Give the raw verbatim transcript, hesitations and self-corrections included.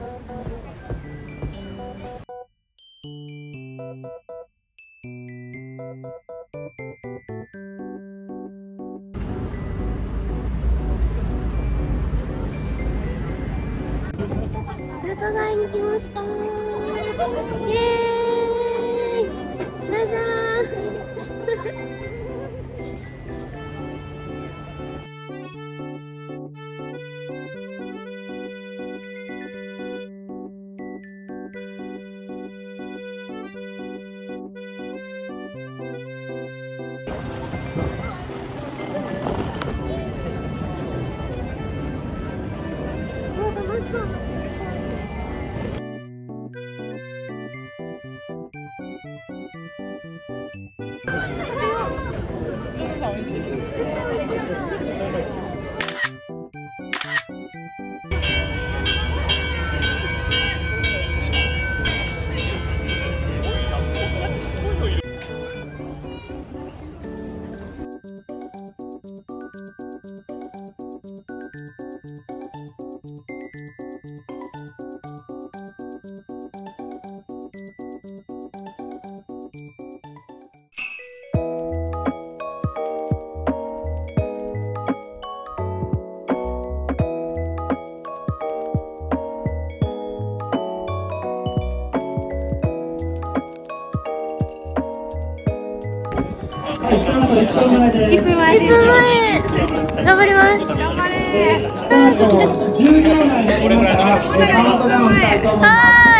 中華街に来ました。イエーイ。どうぞいっぷんまえです。いっぷんまえ。 頑張ります。 頑張れー。 ドキドキ。 これぐらいの話。 はーい。